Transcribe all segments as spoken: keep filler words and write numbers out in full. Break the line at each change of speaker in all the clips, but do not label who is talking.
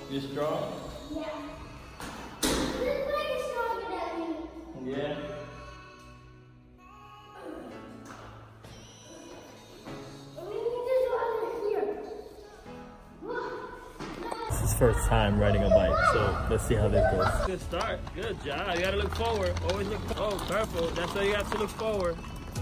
You strong?
Yeah. This bike is stronger than me.
Yeah. This is first time riding a bike, so let's see how this goes. Good start. Good job. You gotta look forward. Always look. Oh, careful. That's why you have to look forward.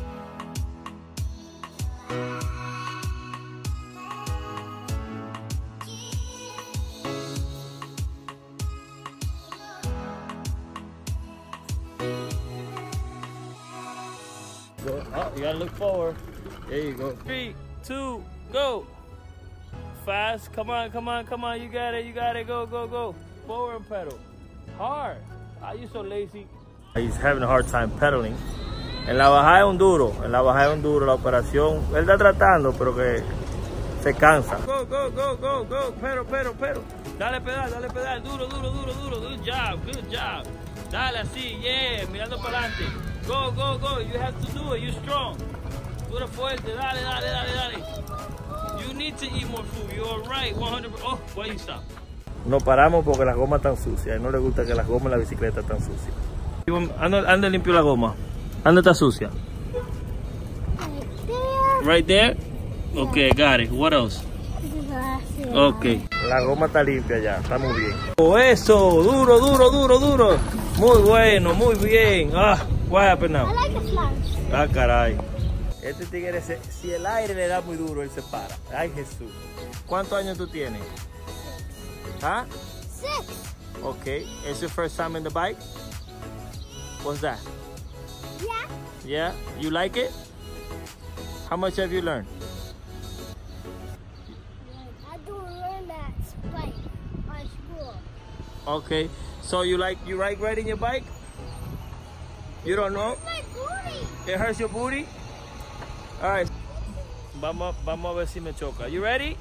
Go. Oh, you gotta look forward. There you go. Three, two, go. Fast. Come on, come on, come on. You got it, you got it. Go, go, go. Forward and pedal. Hard. Are you so lazy? He's having a hard time pedaling. En la bajada es un duro. En la bajada es un duro. La operación. Él está tratando, pero que se cansa. Go, go, go, go, go. Pedal, pedal, pedal. Dale pedal, dale pedal. Duro, duro, duro, duro. Good job, good job. Dale así, yeah. Mirando para adelante. Go, go, go. You have to do it. You're strong. Dura fuerte. Dale, dale, dale, dale. You need to eat more food. You're right. one hundred percent. Oh, why you stop? Nos paramos porque las gomas están sucias. A él no le gusta que las gomas de la bicicleta están sucias. Anda, anda limpio la goma. ¿Dónde está sucia?
Right there.
Right there? Okay, got it. What else? Okay. La goma está limpia ya. Está muy bien. Oh, eso. Duro, duro, duro, duro. Muy bueno, muy bien. Ah, what happened now?
I like the flash.
Ah, caray. Este tigre, se, si el aire le da muy duro, él se para. Ay, Jesús. ¿Cuántos años tú tienes? ¿Ah?
Six.
Okay. Is your first time in the bike? What's that?
Yeah.
Yeah? You like it? How much have you learned?
I don't learn that bike at school.
Okay. So you like you like riding your bike? You don't know?
My booty.
It hurts your booty? All right. Vamos, vamos a ver si me choca. You ready?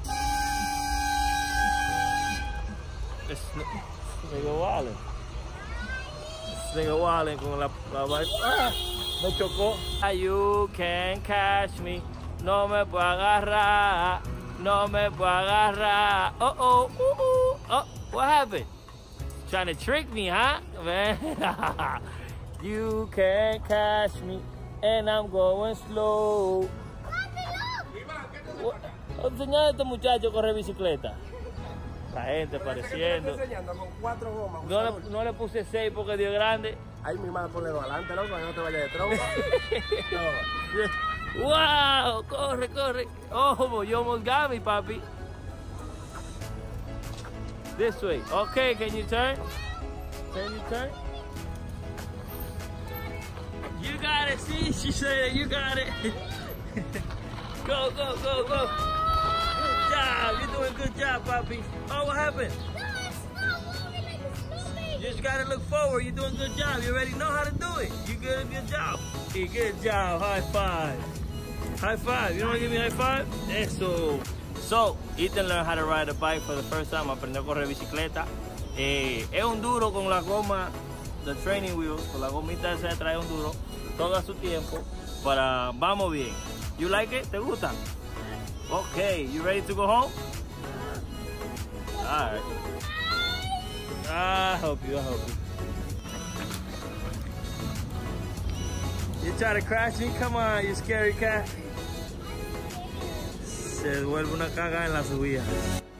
This nigga Wallen. This nigga Wallen con la, la bike. Ah, me chocó. You can catch me. No me puedo agarrar. No me puedo agarrar. Uh oh, uh oh. Oh, what happened? Trying to trick me, huh? Man. You can catch me. And I'm going slow. Enseñar a este muchacho a correr bicicleta. La gente pareciendo.
Enseñando con cuatro gomas.
No le, no le puse seis porque dio grande.
Ay, mi madre, ponle dos adelante, loco, que no te vayas de tronco. No.
Wow, corre, corre. Oh, you almost got me, papi. This way. Okay, can you turn? Can you turn? You got it. See, she said you got it. Go, go, go, go. Good job. You're doing a good job, papi. Oh, what happened?
No, it's not moving like it's moving.
You just gotta look forward. You're doing a good job. You already know how to do it. You good, good job. Hey, good job. High five. High five. You wanna give me a high five? Eso. So, Ethan learned how to ride a bike for the first time. Aprendió a correr bicicleta. Eh, es un duro con la goma, the training wheels, con la gomita esa trae un duro todo a su tiempo. Para vamos bien. You like it? ¿Te gusta? Okay, you ready to go home? All right. I help you, I help you. You try to crash me? Come on, you scary cat. Se vuelve una caga en la subida.